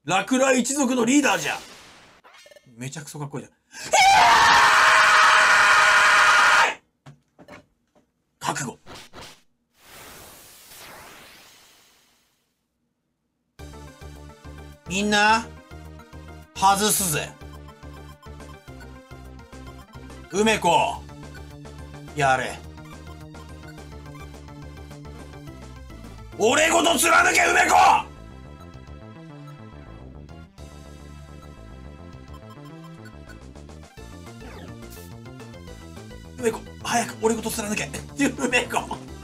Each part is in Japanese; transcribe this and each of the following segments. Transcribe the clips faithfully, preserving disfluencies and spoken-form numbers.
落雷一族のリーダーじゃん。めちゃくそかっこいいじゃん。覚悟。みんな、外すぜ。梅子、やれ。俺ごと貫け、梅子。梅子、早く俺ごと貫け。梅子。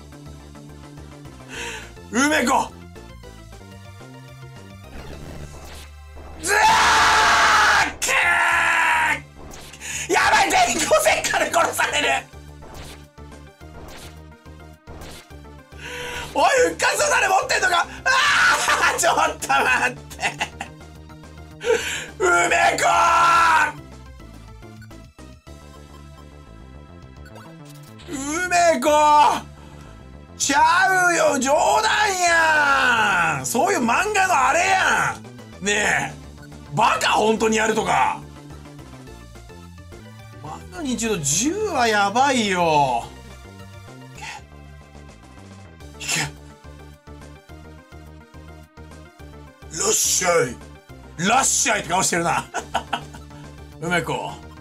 梅子。ずーっけー。やばい、全員五千から殺される。おい、復活の種持ってんのか。ああ、ちょっと待って。梅子。梅子ちゃうよ、冗談やん。そういう漫画のあれやん。ねえ、バカ本当にやるとか。マグニチュードじゅうはやばいよ。いけいけ。らっしゃいらっしゃいって顔してるな。梅子、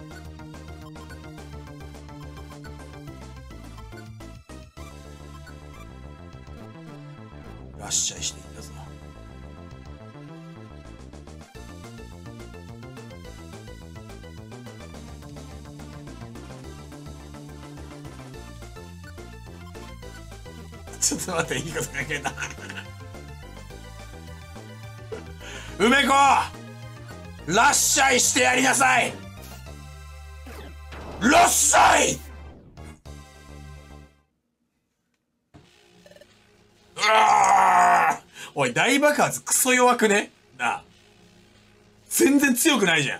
らっしゃいしていったぞ。ちょっと待って、いいことかけんな。梅子、らっしゃいしてやりなさい。らっしゃい。うわー、おい、大爆発クソ弱くねなあ。全然強くないじゃん。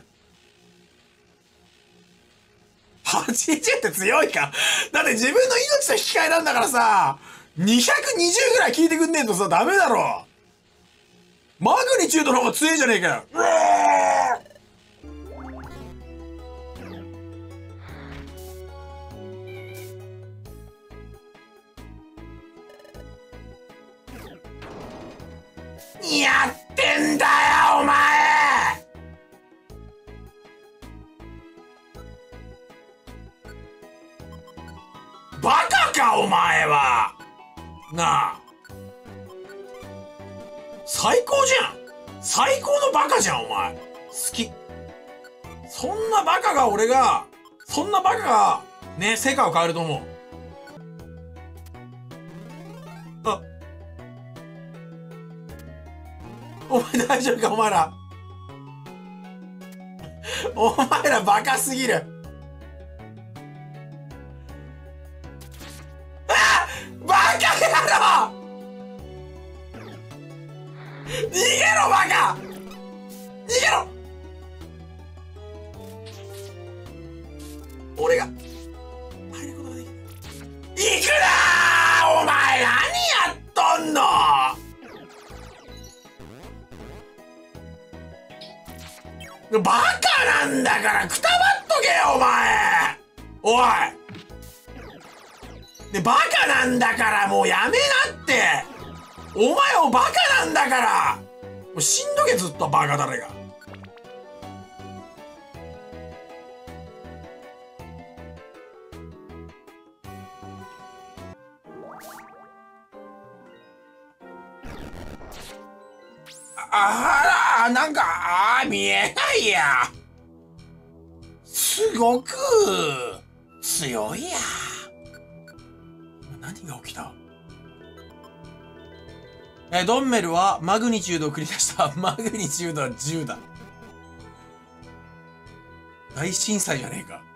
はちじゅうって強いか。だって自分の命と引き換えなんだからさ、にひゃくにじゅうぐらい聞いてくんねえとさ、ダメだろ。マグニチュードの方が強いじゃねえかよ。うわー、やってんだよお前。バカかお前は。なあ、最高じゃん。最高のバカじゃんお前。好き。そんなバカが俺がそんなバカがね、世界を変えると思う。あ、お前大丈夫かお前ら。お前らバカすぎる。あ、バカ野郎。逃げろバカ。逃げろ。俺が入ることができる。行くなー。お前何やっとんの。バカなんだからくたばっとけよお前。おいで、バカなんだからもうやめなって。お前もバカなんだから。もう死んどけずっとバカ誰が。あら、なんか、あー見えないや。すごく強いや。何が起きた。え、ドンメルはマグニチュードを繰り出した。マグニチュードはじゅうだ。大震災じゃねえか。